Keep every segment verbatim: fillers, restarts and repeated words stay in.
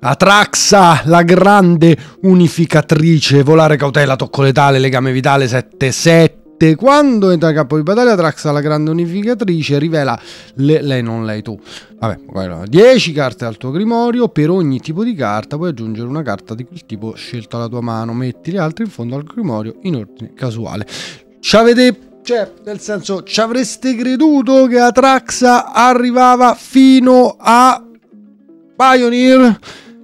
Atraxa, la grande unificatrice, volare, cautela, tocco letale, legame vitale sette sette. Quando entra in campo di battaglia, Atraxa, la grande unificatrice, rivela le, lei non lei tu. Vabbè, dieci carte al tuo grimorio. Per ogni tipo di carta puoi aggiungere una carta di quel tipo scelto alla tua mano. Metti le altre in fondo al grimorio in ordine casuale. Ci avete, cioè, nel senso, ci avreste creduto che Atraxa arrivava fino a Pioneer?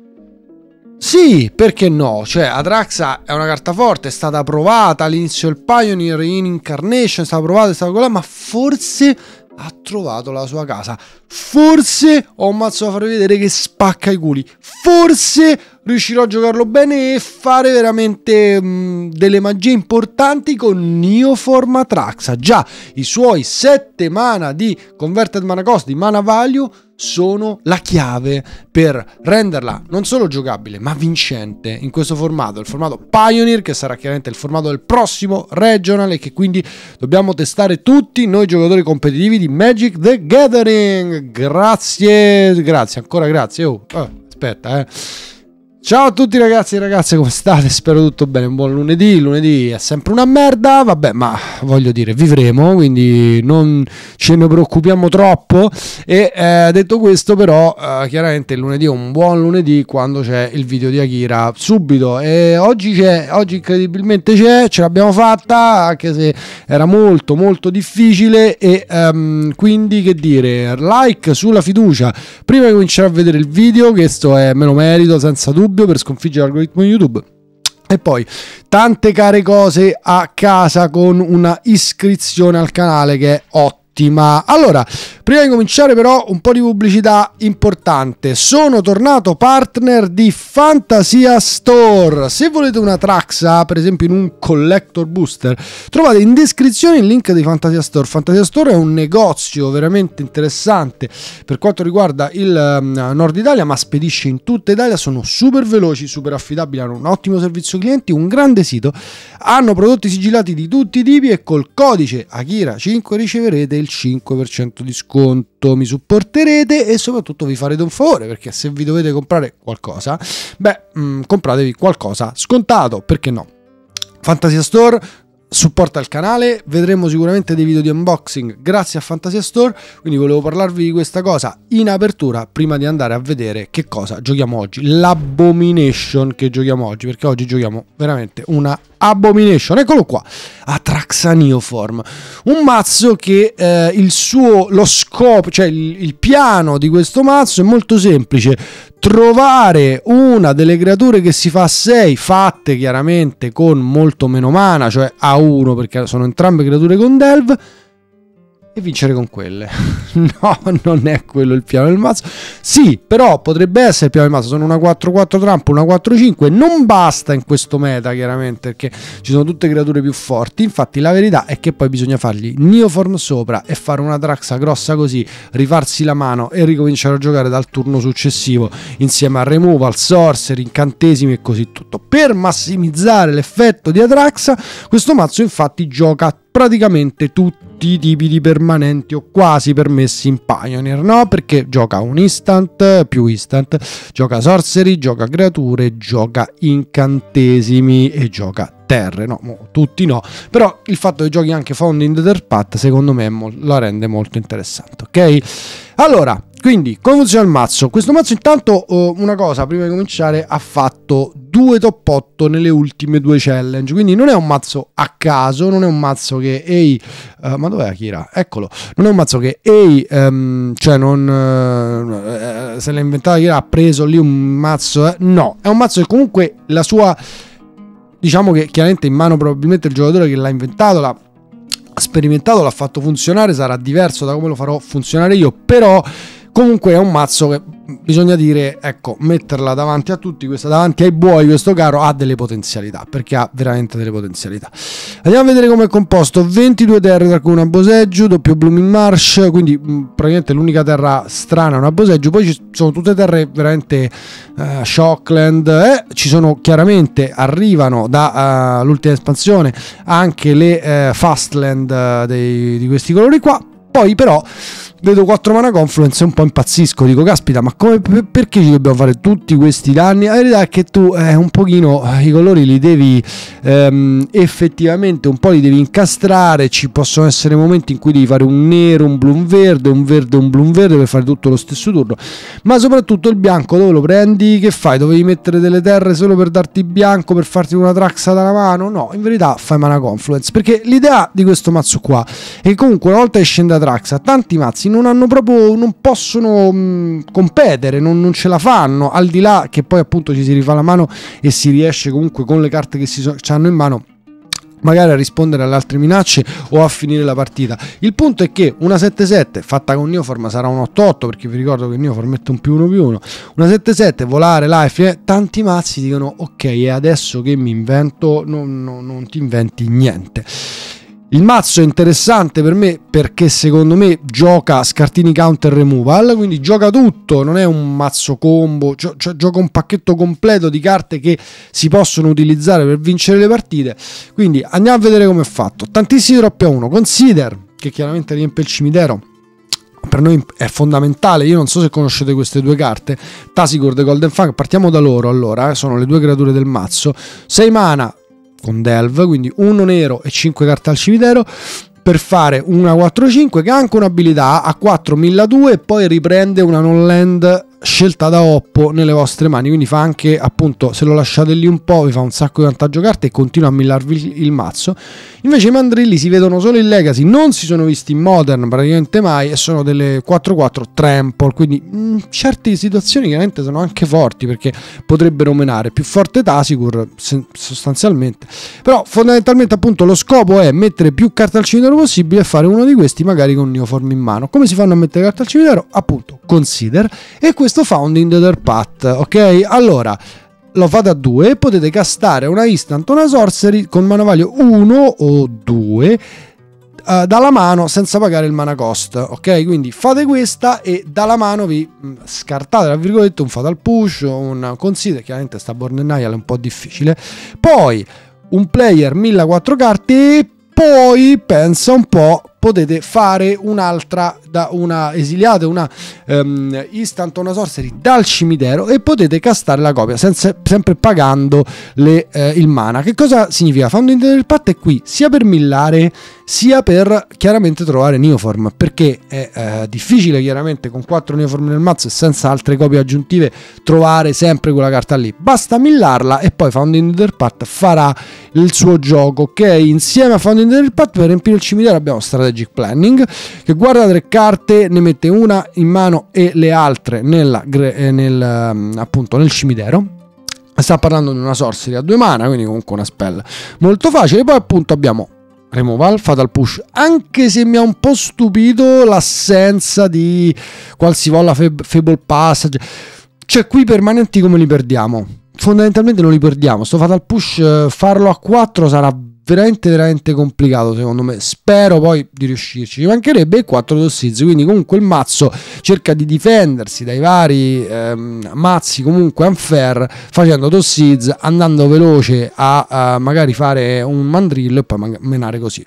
Sì, perché no? Cioè, Atraxa è una carta forte, è stata provata all'inizio del Pioneer in Incarnation, è stata provata, è stata quella, ma forse ha trovato la sua casa. Forse ho un mazzo da fare vedere che spacca i culi. Forse riuscirò a giocarlo bene e fare veramente mh, delle magie importanti con Neoform Atraxa. Già, i suoi sette mana di Converted Mana Cost, di Mana Value, sono la chiave per renderla non solo giocabile ma vincente in questo formato, il formato Pioneer, che sarà chiaramente il formato del prossimo Regional e che quindi dobbiamo testare tutti noi giocatori competitivi di Magic the Gathering. Grazie, grazie, ancora grazie. Oh, oh, aspetta, eh. Ciao a tutti ragazzi e ragazze, come state? Spero tutto bene, un buon lunedì. Il lunedì è sempre una merda, vabbè, ma voglio dire, vivremo, quindi non ce ne preoccupiamo troppo. E eh, detto questo, però, eh, chiaramente il lunedì è un buon lunedì quando c'è il video di Akira subito. E oggi c'è, oggi incredibilmente c'è, ce l'abbiamo fatta, anche se era molto molto difficile. E um, quindi, che dire, like sulla fiducia prima di cominciare a vedere il video, questo è, me lo merito senza dubbio, per sconfiggere l'algoritmo di YouTube. E poi tante care cose a casa con una iscrizione al canale che è ottima. Allora, prima di cominciare però un po' di pubblicità importante. Sono tornato partner di Fantasia Store. Se volete una Atraxa, per esempio in un Collector Booster, trovate in descrizione il link di Fantasia Store. Fantasia Store è un negozio veramente interessante per quanto riguarda il Nord Italia, ma spedisce in tutta Italia. Sono super veloci, super affidabili, hanno un ottimo servizio clienti, un grande sito, hanno prodotti sigillati di tutti i tipi e col codice Akira cinque riceverete il cinque per cento di sconto. Mi supporterete e soprattutto vi farete un favore, perché se vi dovete comprare qualcosa, beh, mh, compratevi qualcosa scontato, perché no? Fantasia Store supporta il canale, vedremo sicuramente dei video di unboxing grazie a Fantasia Store, quindi volevo parlarvi di questa cosa in apertura prima di andare a vedere che cosa giochiamo oggi, l'Abomination che giochiamo oggi, perché oggi giochiamo veramente una Abomination. Eccolo qua, Atraxa Neoform, un mazzo che eh, il suo, lo scopo, cioè il, il piano di questo mazzo è molto semplice: trovare una delle creature che si fa a sei, fatte chiaramente con molto meno mana, cioè a uno, perché sono entrambe creature con delve, e vincere con quelle. No, non è quello il piano del mazzo. Sì, però potrebbe essere il piano del mazzo. Sono una quattro quattro trampo, una quattro cinque. Non basta in questo meta, chiaramente, perché ci sono tutte creature più forti. Infatti la verità è che poi bisogna fargli Neoform sopra e fare una Atraxa grossa così, rifarsi la mano e ricominciare a giocare dal turno successivo insieme a removal, sorcery, incantesimi e così tutto. Per massimizzare l'effetto di Atraxa, questo mazzo infatti gioca praticamente tutti i tipi di permanenti o quasi permessi in Pioneer, no? Perché gioca un instant, più instant, gioca sorcery, gioca creature, gioca incantesimi e gioca terre, no, tutti no, però il fatto che giochi anche Founding the Third Path secondo me la rende molto interessante, ok? Allora, quindi come funziona il mazzo? Questo mazzo intanto uh, una cosa, prima di cominciare, ha fatto due top otto nelle ultime due challenge, quindi non è un mazzo a caso, non è un mazzo che ehi, uh, ma dov'è Akira? Eccolo, non è un mazzo che ehi, um, cioè non uh, se l'ha inventato Akira, ha preso lì un mazzo, eh? No, è un mazzo che comunque la sua, diciamo che chiaramente in mano probabilmente il giocatore che l'ha inventato, l'ha sperimentato, l'ha fatto funzionare, sarà diverso da come lo farò funzionare io, però comunque è un mazzo che bisogna dire, ecco, metterla davanti a tutti, questa davanti ai buoi, questo caro ha delle potenzialità, perché ha veramente delle potenzialità. Andiamo a vedere come è composto: ventidue terre, tra cui una boseggio, doppio Blooming Marsh, quindi mh, praticamente l'unica terra strana è una boseggio, poi ci sono tutte terre veramente uh, Shockland, eh? Ci sono chiaramente, arrivano dall'ultima uh, espansione anche le uh, Fastland uh, dei, di questi colori qua. Poi però vedo quattro mana confluence e un po' impazzisco, dico caspita, ma come, perché ci dobbiamo fare tutti questi danni? La verità è che tu eh, un pochino i colori li devi ehm, effettivamente un po' li devi incastrare, ci possono essere momenti in cui devi fare un nero, un blu, un verde, un verde, un blu, un verde per fare tutto lo stesso turno, ma soprattutto il bianco dove lo prendi? Che fai? Dovevi mettere delle terre solo per darti bianco, per farti una Traxa dalla mano? No, in verità fai mana confluence, perché l'idea di questo mazzo qua è che comunque una volta che scende la Traxa tanti mazzi non hanno proprio, non possono mh, competere, non, non ce la fanno, al di là che poi appunto ci si rifà la mano e si riesce comunque con le carte che si so, hanno in mano magari a rispondere alle altre minacce o a finire la partita. Il punto è che una sette sette fatta con Neoform sarà un otto otto, perché vi ricordo che Neoform mette un più uno più uno, una sette sette, volare, life, eh, tanti mazzi dicono ok, e adesso che mi invento? Non, non, non ti inventi niente. Il mazzo è interessante per me perché secondo me gioca scartini counter removal, quindi gioca tutto, non è un mazzo combo, gio gio gioca un pacchetto completo di carte che si possono utilizzare per vincere le partite. Quindi andiamo a vedere come è fatto. Tantissimi troppi a uno, Consider, che chiaramente riempie il cimitero, per noi è fondamentale. Io non so se conoscete queste due carte, Tasigur e Golden Fang, partiamo da loro. Allora, eh, sono le due creature del mazzo, sei mana con Delve, quindi uno nero e cinque carte al cimitero per fare una quattro cinque che ha anche un'abilità a quattro mille due e poi riprende una non land scelta da Oppo nelle vostre mani, quindi fa anche, appunto, se lo lasciate lì un po' vi fa un sacco di vantaggio carte e continua a millarvi il mazzo. Invece i mandrilli si vedono solo in Legacy, non si sono visti in Modern praticamente mai e sono delle quattro quattro trample, quindi in certe situazioni chiaramente sono anche forti perché potrebbero menare, più forte Tasigur sostanzialmente, però fondamentalmente appunto lo scopo è mettere più carte al cimitero possibile e fare uno di questi magari con Neoform in mano. Come si fanno a mettere carte al cimitero? Appunto Consider e questo Founding Nether Path, ok? Allora lo fate a due e potete castare una instant o una sorcery con mana value uno o due uh, dalla mano senza pagare il mana cost, ok? Quindi fate questa e dalla mano vi mh, scartate tra virgolette un Fatal Push, un Consider, chiaramente sta Born Denial è un po' difficile, poi un player mille quattro carte e poi pensa un po', potete fare un'altra, da una esiliate, una um, instant o una sorcery dal cimitero e potete castare la copia senza, sempre pagando le, eh, il mana. Che cosa significa? Founding Nether Path è qui sia per millare sia per chiaramente trovare Neoform, perché è eh, difficile chiaramente con quattro Neoform nel mazzo e senza altre copie aggiuntive trovare sempre quella carta lì. Basta millarla e poi Founding Nether Path farà il suo gioco, ok? Insieme a Founding Nether Path per riempire il cimitero abbiamo Strategic Planning, che guarda tre carte, ne mette una in mano e le altre nella, nel, appunto nel cimitero. Sta parlando di una sorcery a due mana, quindi comunque una spell molto facile. Poi appunto abbiamo Removal, Fatal Push, anche se mi ha un po' stupito l'assenza di qualsivoglia Fable Passage. Cioè qui permanenti come li perdiamo? Fondamentalmente non li perdiamo. Sto Fatal Push farlo a quattro sarà veramente veramente complicato secondo me. Spero poi di riuscirci. Ci mancherebbe quattro Tossiz, quindi comunque il mazzo cerca di difendersi dai vari ehm, mazzi comunque unfair facendo Tossiz, andando veloce a, a magari fare un mandrillo e poi menare così.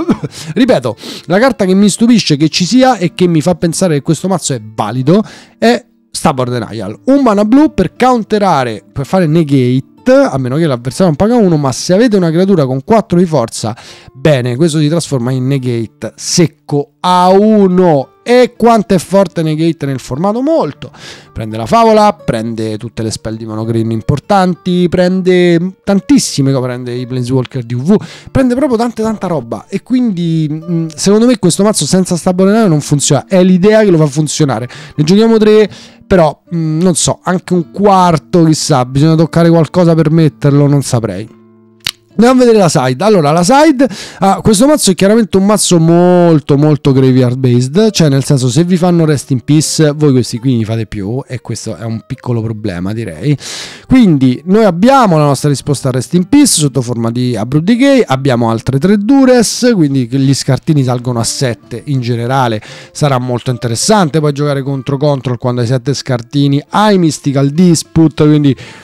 Ripeto, la carta che mi stupisce che ci sia e che mi fa pensare che questo mazzo è valido è Stubborn Denial, un mana blu per counterare, per fare negate, a meno che l'avversario non paga uno, ma se avete una creatura con quattro di forza, bene, questo si trasforma in negate secco a uno. E quanto è forte negate nel formato? Molto. Prende la favola, prende tutte le spell di monogreen importanti, prende tantissime, prende i Planeswalker di U V, prende proprio tante tanta roba. E quindi secondo me questo mazzo senza Stubborn Denial non funziona. È l'idea che lo fa funzionare. Ne giochiamo tre, però mh, non so, anche un quarto, chissà, bisogna toccare qualcosa per metterlo, non saprei. Andiamo a vedere la side. Allora la side, ah, questo mazzo è chiaramente un mazzo molto molto graveyard based, cioè nel senso se vi fanno rest in peace voi questi qui ne fate più e questo è un piccolo problema direi. Quindi noi abbiamo la nostra risposta a rest in peace sotto forma di Abrupt Decay, abbiamo altre tre Dures, quindi gli scartini salgono a sette in generale, sarà molto interessante poi giocare contro control quando hai sette scartini, hai Mystical Dispute, quindi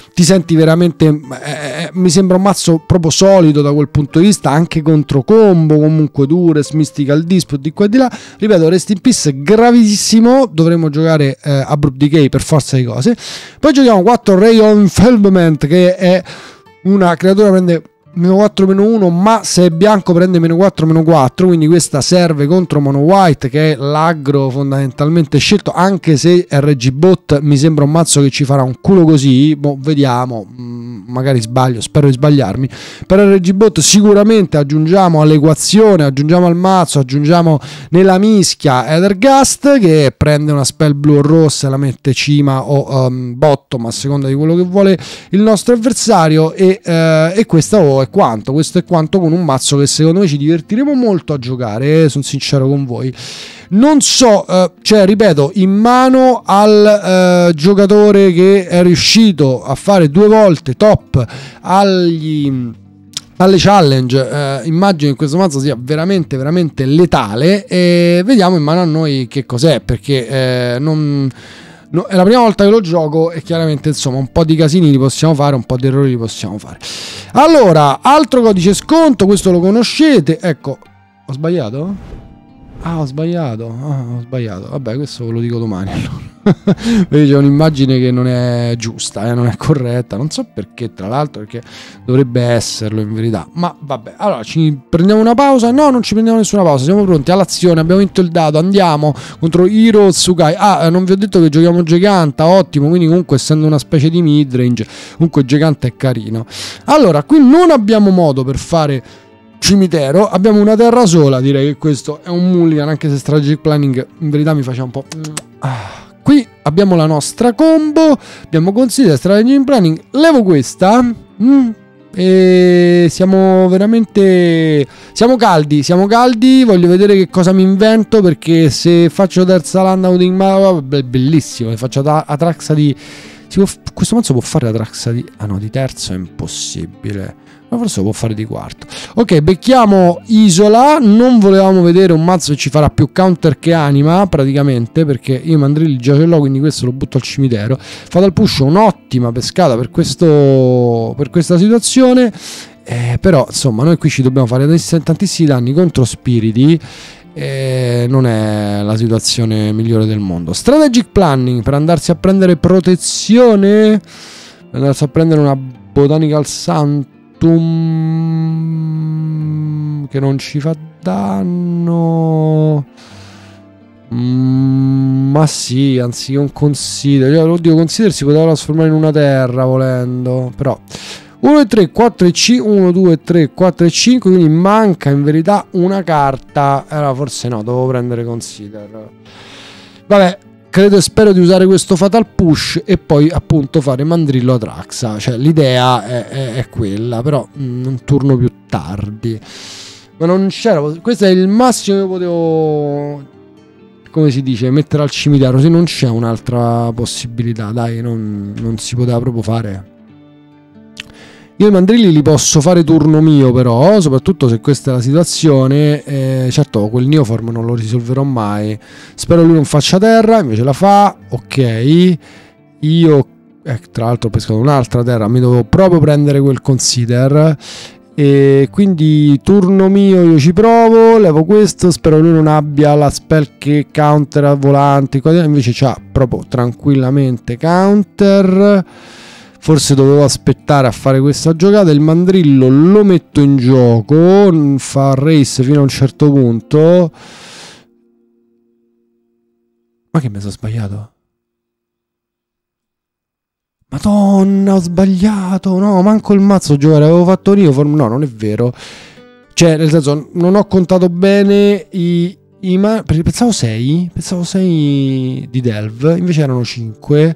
ti senti veramente, eh, mi sembra un mazzo proprio solido da quel punto di vista, anche contro combo, comunque Dures, Mystical Dispute di qua e di là. Ripeto, Rest in Peace gravissimo, dovremmo giocare eh, Abrupt Decay per forza di cose. Poi giochiamo quattro Ray of Enfeeblement, che è una creatura prende meno quattro meno uno, ma se è bianco prende meno quattro meno quattro, quindi questa serve contro mono white, che è l'aggro fondamentalmente scelto, anche se R G Bot mi sembra un mazzo che ci farà un culo così, boh, vediamo, magari sbaglio, spero di sbagliarmi. Per R G Bot sicuramente aggiungiamo all'equazione, aggiungiamo al mazzo, aggiungiamo nella mischia Ethergast, che prende una spell blu o rossa e la mette cima o um, bottom a seconda di quello che vuole il nostro avversario, e, uh, e questa oh, è quanto, questo è quanto, con un mazzo che secondo me ci divertiremo molto a giocare, eh, sono sincero con voi. Non so, eh, cioè ripeto, in mano al eh, giocatore che è riuscito a fare due volte top agli, alle challenge, eh, immagino che questo mazzo sia veramente veramente letale, e vediamo in mano a noi che cos'è, perché eh, non... No, è la prima volta che lo gioco e chiaramente insomma un po' di casini li possiamo fare, un po' di errori li possiamo fare. Allora, altro codice sconto, questo lo conoscete, ecco, ho sbagliato? Ah, ho sbagliato, ah, ho sbagliato, vabbè, questo ve lo dico domani allora. Vedi, c'è un'immagine che non è giusta, eh, non è corretta, non so perché, tra l'altro, perché dovrebbe esserlo in verità, ma vabbè. Allora, ci prendiamo una pausa? No, non ci prendiamo nessuna pausa, siamo pronti all'azione, abbiamo vinto il dado, andiamo contro Hiro Tsukai. Ah, non vi ho detto che giochiamo Giganta, ottimo, quindi comunque essendo una specie di midrange, comunque Giganta è carino. Allora, qui non abbiamo modo per fare cimitero, abbiamo una terra sola, direi che questo è un mulligan, anche se Strategic Planning in verità mi faceva un po'... Ah. Qui abbiamo la nostra combo, abbiamo consigliato Strategic Planning, levo questa mm, e siamo veramente, siamo caldi, siamo caldi, voglio vedere che cosa mi invento, perché se faccio terza land outing, ma bellissimo, se faccio Atraxa di... Si può, questo mazzo può fare Atraxa di... Ah no, di terzo è impossibile. Ma forse lo può fare di quarto. Ok, becchiamo Isola. Non volevamo vedere un mazzo che ci farà più counter che anima, praticamente, perché io Mandrilli già ce l'ho, quindi questo lo butto al cimitero. Fatal Push, un'ottima pescata per, questo, per questa situazione. Eh, però, insomma, noi qui ci dobbiamo fare tantissimi danni contro spiriti. E non è la situazione migliore del mondo. Strategic Planning per andarsi a prendere protezione, per andarsi a prendere una Botanical Santum che non ci fa danno, mm, ma sì, anziché un Consider, cioè, oddio, Consider si poteva trasformare in una terra volendo, però uno, tre, quattro e cinque, uno, due, tre, quattro e cinque, quindi manca in verità una carta. Allora forse no, devo prendere Consider. Vabbè, credo e spero di usare questo Fatal Push e poi appunto fare Mandrillo Atraxa. Cioè l'idea è, è, è quella, però mh, un turno più tardi. Ma non c'era, questo è il massimo che potevo, come si dice, mettere al cimitero. Se non c'è un'altra possibilità, dai, non, non si poteva proprio fare. Io i mandrilli li posso fare turno mio, però, soprattutto se questa è la situazione. Eh, certo, quel Neoform non lo risolverò mai. Spero lui non faccia terra, invece la fa. Ok. Io, eh, tra l'altro ho pescato un'altra terra, mi dovevo proprio prendere quel Consider. E quindi turno mio, io ci provo, levo questo, spero lui non abbia la spell che counter a volanti, invece c'ha proprio tranquillamente counter. Forse dovevo aspettare a fare questa giocata. Il mandrillo lo metto in gioco, fa race fino a un certo punto. Ma che mi sono sbagliato? Madonna, ho sbagliato. No, manco il mazzo giocare, avevo fatto io. No, non è vero. Cioè, nel senso, non ho contato bene i... i ma... Pensavo sei. Pensavo sei di Delve, invece erano cinque.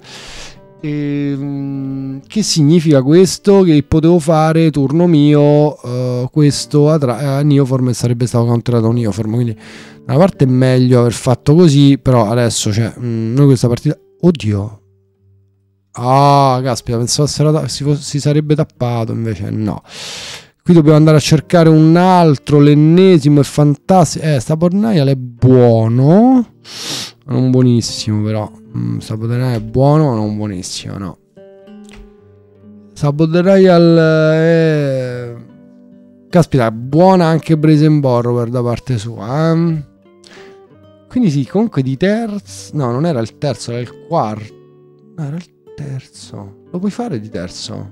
E, che significa questo? Che potevo fare turno mio uh, questo a uh, Neoform e sarebbe stato counterato un Neoform, quindi da una parte è meglio aver fatto così, però adesso cioè, mh, noi questa partita, oddio, ah caspita, pensavo si, si sarebbe tappato, invece no. Qui dobbiamo andare a cercare un altro, l'ennesimo è fantastico. Eh, sta Bornaial è buono, non buonissimo però. Mm, sta Bornaial è buono ma non buonissimo, no. Sabo the Royal è... Caspita, buona anche Brazen Borrower da parte sua. Eh? Quindi sì, comunque di terzo... No, non era il terzo, era il quarto. No, era il terzo. Lo puoi fare di terzo?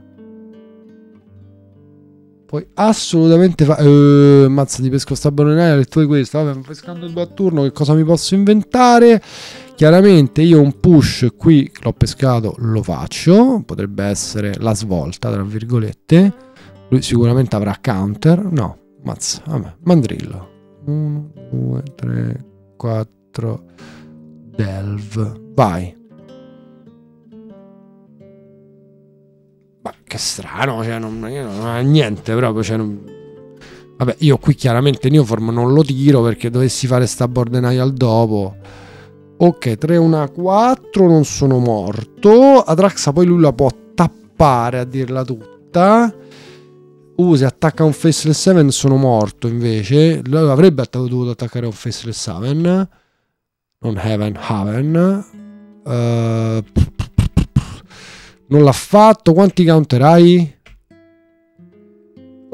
Puoi assolutamente fare... Eh, mazza di pesco sta boninaia, le tue queste. Vabbè, pescando due a turno, che cosa mi posso inventare? Chiaramente io un push qui, l'ho pescato, lo faccio. Potrebbe essere la svolta, tra virgolette. Lui sicuramente avrà counter. No, mazza, vabbè, mandrillo. uno, due, tre... quattro delve, vai. Ma che strano, cioè non, non ha niente proprio, cioè non... Vabbè, io qui chiaramente Neoform non lo tiro perché dovessi fare sta Bordenile dopo. Ok, tre uno quattro, non sono morto. Atraxa poi lui la può tappare, a dirla tutta. Uh, se attacca un Faceless seven sono morto invece. Lui avrebbe dovuto attaccare un Faceless seven. Non Heaven, Haven. Uh, non l'ha fatto. Quanti counter hai? Uh,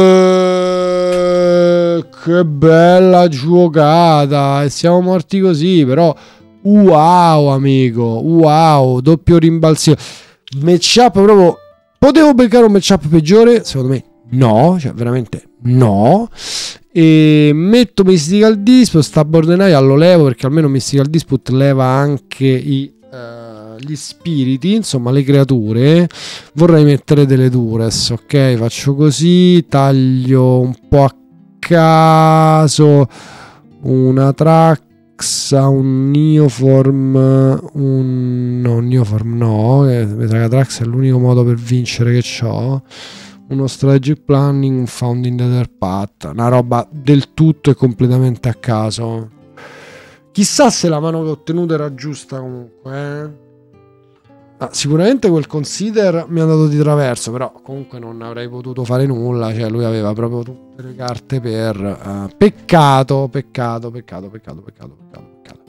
che bella giocata. E siamo morti così, però. Wow, amico. Wow, doppio rimbalzino. Matchup proprio. Potevo beccare un matchup peggiore? Secondo me no, cioè veramente no. E metto Mystical Dispute, sta Bordenile lo levo perché almeno Mystical Dispute leva anche i, uh, gli spiriti, insomma le creature. Vorrei mettere delle Dures, ok? Faccio così, taglio un po' a caso una Traxa, un Neoform, un... no, Neoform no, mi sa che Traxa è l'unico modo per vincere che ho. Uno strategic planning, un founding the Nether path, una roba del tutto e completamente a caso. Chissà se la mano che ho ottenuto era giusta comunque. Eh? Ah, sicuramente quel consider mi ha dato di traverso, però comunque non avrei potuto fare nulla. Cioè lui aveva proprio tutte le carte per... Uh, peccato, peccato, peccato, peccato, peccato, peccato, peccato.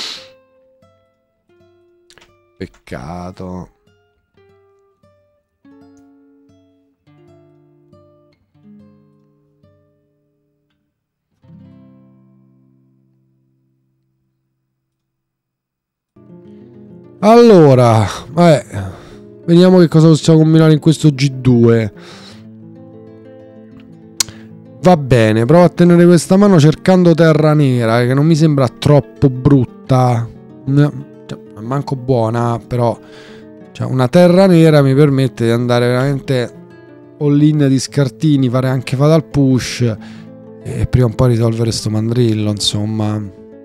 Peccato. Allora, vabbè, vediamo che cosa possiamo combinare in questo G due. Va bene, provo a tenere questa mano cercando terra nera, che non mi sembra troppo brutta, cioè, manco buona, però cioè, una terra nera mi permette di andare veramente all-in di scartini, fare anche fatal push e prima o poi risolvere sto mandrillo, insomma.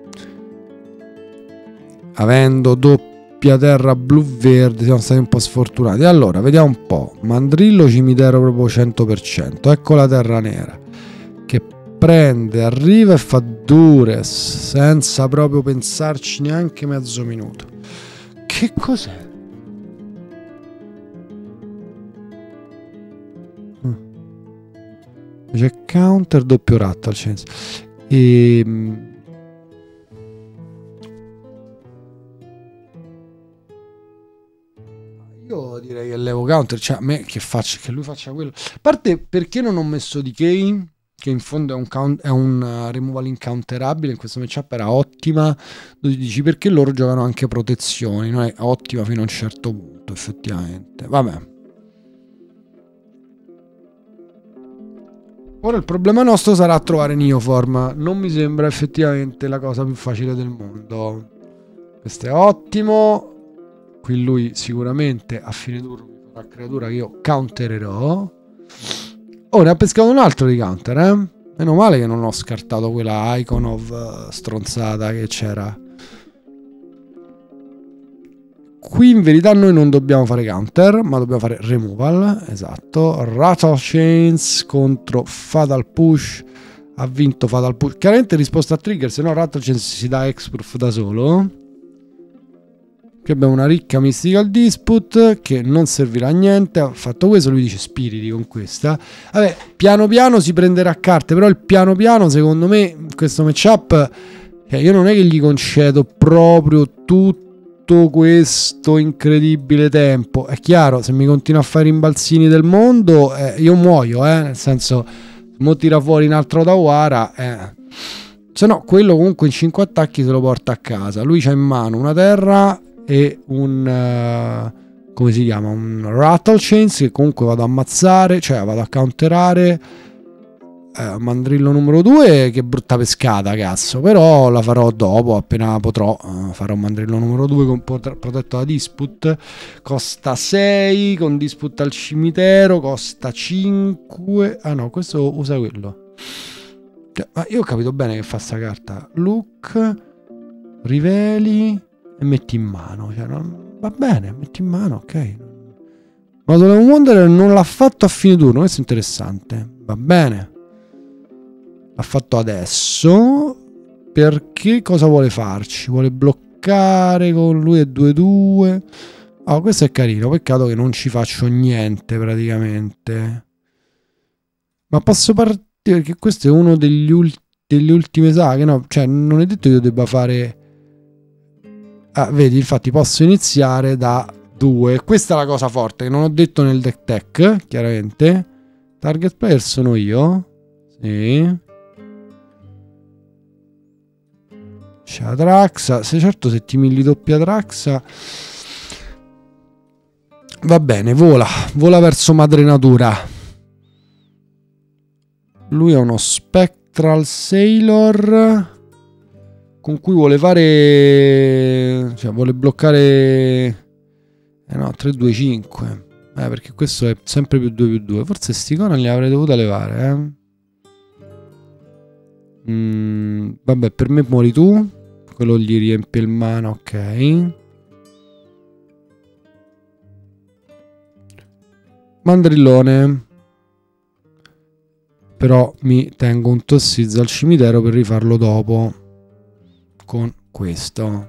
Avendo doppio terra blu-verde siamo stati un po' sfortunati. Allora, vediamo un po'. Mandrillo cimitero proprio cento per cento. Ecco la terra nera che prende, arriva e fa Dures senza proprio pensarci neanche mezzo minuto. Che cos'è? C'è counter doppio rattle e io direi che levo counter, cioè a me che faccia, che lui faccia quello. A parte, perché non ho messo Decay, che in fondo è un, count, è un uh, removal incounterabile, in questo matchup era ottima, dove dici perché loro giocano anche protezioni, non è ottima fino a un certo punto effettivamente. Vabbè. Ora il problema nostro sarà trovare Neoform, non mi sembra effettivamente la cosa più facile del mondo. Questo è ottimo. Qui lui sicuramente a fine turno mi farà creatura che io countererò. Oh, ne ha pescato un altro di counter, eh? Meno male che non ho scartato quella Icon of stronzata che c'era. Qui in verità noi non dobbiamo fare counter, ma dobbiamo fare removal. Esatto. Rattle Chains contro Fatal Push. Ha vinto Fatal Push. Chiaramente risposta a trigger, se no Rattle Chains si dà X-Proof da solo. Qui abbiamo una ricca Mystical Dispute che non servirà a niente. Ha fatto questo, lui dice spiriti con questa. Vabbè, piano piano si prenderà carte, però il piano piano secondo me in questo matchup, cioè io non è che gli concedo proprio tutte tutto questo incredibile tempo. È chiaro, se mi continua a fare i rimbalzini del mondo, eh, io muoio, eh, nel senso, mo tira fuori un altro Tawara, eh. Se no, quello comunque in cinque attacchi se lo porta a casa. Lui c'ha in mano una terra e un... Uh, come si chiama? Un Rattle Chains che comunque vado a ammazzare, cioè vado a counterare. Eh, mandrillo numero due, che brutta pescata, cazzo, però la farò dopo, appena potrò. Uh, farò mandrillo numero due con protetto da Disput, costa sei, con Disput al cimitero costa cinque. Ah no, questo usa quello. Cioè, ma io ho capito bene che fa sta carta. Look, riveli e metti in mano, cioè, non... va bene, metti in mano, ok. Ma Solemn Wanderer non l'ha fatto a fine turno, questo è interessante, va bene. L'ha fatto adesso perché cosa vuole farci? Vuole bloccare con lui e due due. Oh, questo è carino, peccato che non ci faccio niente praticamente. Ma posso partire perché questo è uno degli, ult degli ultime saghe, no? Cioè non è detto che io debba fare... Ah, vedi, infatti posso iniziare da due. Questa è la cosa forte che non ho detto nel deck tech, chiaramente. Target player sono io. Sì. C'è la Traxa, se certo se ti milli doppia Traxa va bene, vola, vola verso madre natura. Lui è uno Spectral Sailor con cui vuole fare, cioè vuole bloccare, eh no, tre due cinque, eh, perché questo è sempre più due più due, forse sti Conan li avrei dovuto levare, eh. Mm, vabbè, per me muori tu. Quello gli riempie il mana, ok. Mandrillone. Però mi tengo un Tossiz al cimitero per rifarlo dopo. Con questo.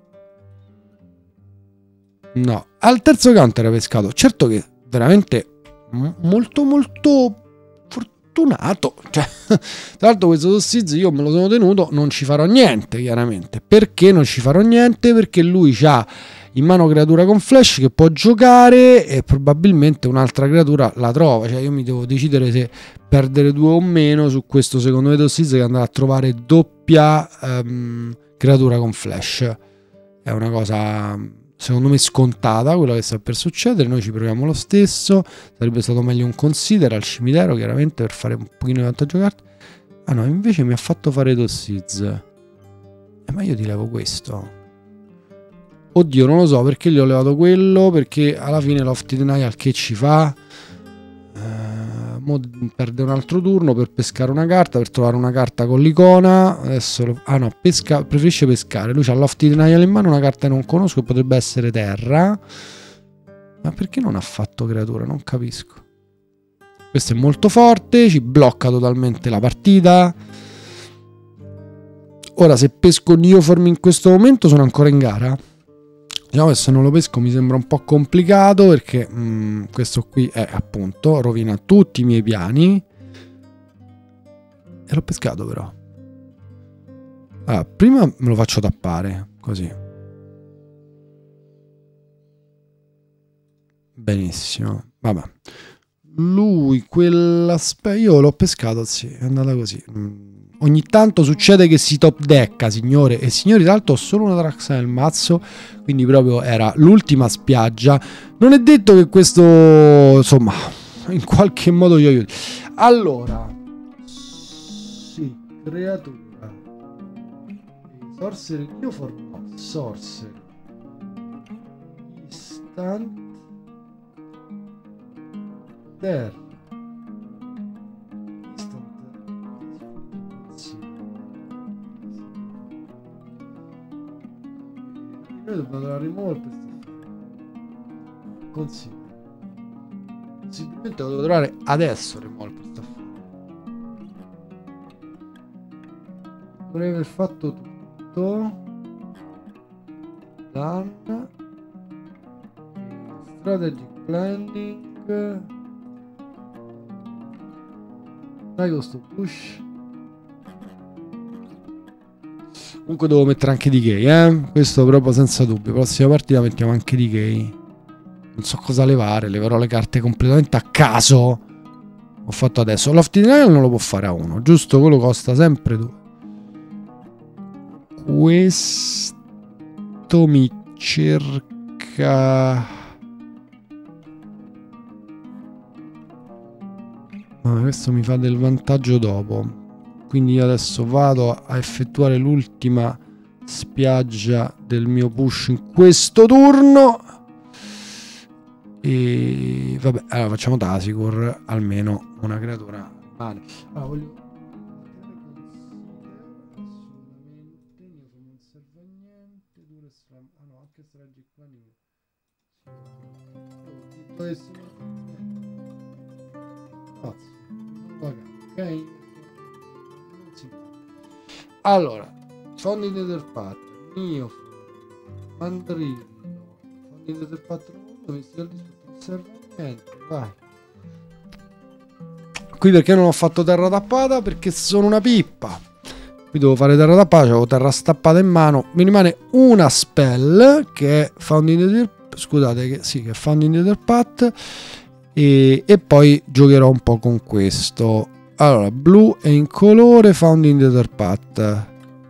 No. Al terzo counter era pescato. Certo che veramente molto molto fortunato. Cioè, tra l'altro questo Tossiz io me lo sono tenuto, non ci farò niente chiaramente. Perché non ci farò niente? Perché lui ha in mano creatura con flash che può giocare e probabilmente un'altra creatura la trova. Cioè io mi devo decidere se perdere due o meno su questo secondo Tossiz che andrà a trovare doppia um, creatura con flash. È una cosa secondo me scontata quella che sta per succedere. Noi ci proviamo lo stesso. Sarebbe stato meglio un consider al cimitero chiaramente per fare un pochino di vantaggio carte. Ah no, invece mi ha fatto fare Tossiz. Eh, ma io ti levo questo. Oddio, non lo so perché gli ho levato quello, perché alla fine Lofty Denial che ci fa? Uh, mo perde un altro turno per pescare una carta, per trovare una carta con l'icona. Adesso lo, ah no, pesca, preferisce pescare. Lui ha Lofty Denial in mano, una carta che non conosco che potrebbe essere terra. Ma perché non ha fatto creatura? Non capisco. Questo è molto forte, ci blocca totalmente la partita. Ora se pesco Neoform in questo momento sono ancora in gara. Diciamo che se non lo pesco mi sembra un po' complicato perché mh, questo qui è appunto rovina tutti i miei piani. E l'ho pescato però. Allora, prima me lo faccio tappare così. Benissimo. Vabbè. Lui quell'aspetto io l'ho pescato, sì, è andata così. Ogni tanto succede che si top decka, signore e signori. Tra l'altro ho solo una Traxa nel mazzo, quindi proprio era l'ultima spiaggia. Non è detto che questo, insomma, in qualche modo ci aiuti. Allora, sì, creatura. Sorcerer, io for no, Sorcerer. Instant. Terra. Io devo trovare removal per staffare. Consiglio. Possibilmente lo devo trovare adesso removal per staffare. Dovrei aver fatto tutto. Done. Strategic planning. Dai questo push. Comunque devo mettere anche Decay, eh? Questo proprio senza dubbio. Prossima partita mettiamo anche Decay. Non so cosa levare, leverò le carte completamente a caso. Ho fatto adesso. Lofty Denial non lo può fare a uno, giusto? Quello costa sempre due. Questo mi cerca... Ma questo mi fa del vantaggio dopo. Quindi io adesso vado a effettuare l'ultima spiaggia del mio push in questo turno. E vabbè, allora facciamo Tasigur, almeno una creatura rimane. Allora voglio... ok. Allora, Fondi Netherpat, mio Mandrillo, Fondi Netherpat, non serve a niente, vai. Qui perché non ho fatto terra tappata? Perché sono una pippa. Qui devo fare terra tappata, avevo terra stappata in mano. Mi rimane una spell che è Founding Nether, scusate, che sì, che è Founding Netherpat, e, e poi giocherò un po' con questo. Allora, blu è in colore Founding Netherpat.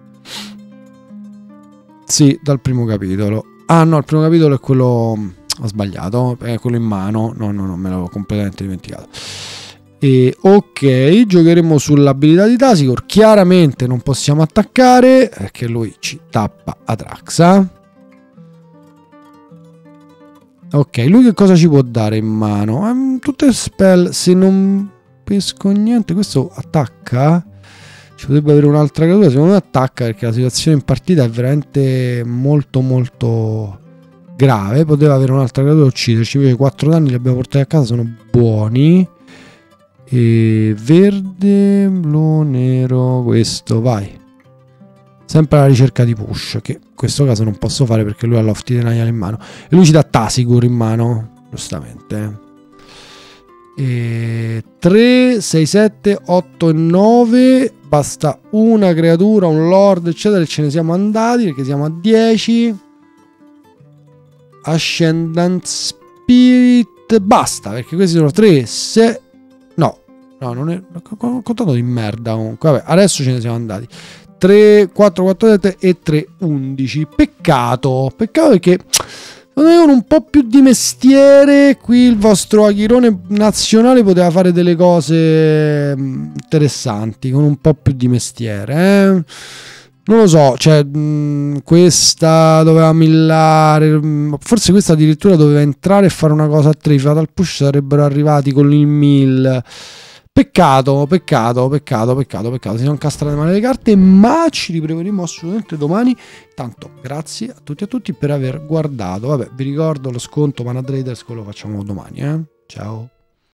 Sì, dal primo capitolo. Ah no, il primo capitolo è quello... Ho sbagliato, è quello in mano. No, no, no, me l'avevo completamente dimenticato. E ok, giocheremo sull'abilità di Tasigur. Chiaramente non possiamo attaccare perché lui ci tappa Atraxa. Ok, lui che cosa ci può dare in mano? Um, tutte spell, se non pesco niente, questo attacca? Ci potrebbe avere un'altra creatura, secondo me attacca perché la situazione in partita è veramente molto molto grave. Poteva avere un'altra creatura e ucciderci, invece quattro danni li abbiamo portati a casa, sono buoni. E verde, blu, nero, questo, vai. Sempre alla ricerca di push, che in questo caso non posso fare perché lui ha Lofty Denial in mano. E lui ci dà Tasigur in mano, giustamente. E tre, sei, sette, otto e nove. Basta una creatura, un lord, eccetera, e ce ne siamo andati perché siamo a dieci. Ascendant Spirit, basta perché questi sono tre, sei. No, no, non è. Ho contato di merda comunque. Vabbè, adesso ce ne siamo andati. tre, quattro, quattro, sette e tre, undici. Peccato, peccato perché avevano un po' più di mestiere. Qui il vostro Aghirone nazionale poteva fare delle cose interessanti con un po' più di mestiere, eh? Non lo so, cioè mh, questa doveva millare, mh, forse questa addirittura doveva entrare e fare una cosa a tre, Fatal Push sarebbero arrivati con il mill. Peccato, peccato, peccato, peccato, peccato, si sono incastrate male le carte, ma ci riproveremo assolutamente domani. Tanto grazie a tutti e a tutti per aver guardato. Vabbè, vi ricordo lo sconto Mana Traders, quello lo facciamo domani, eh? Ciao.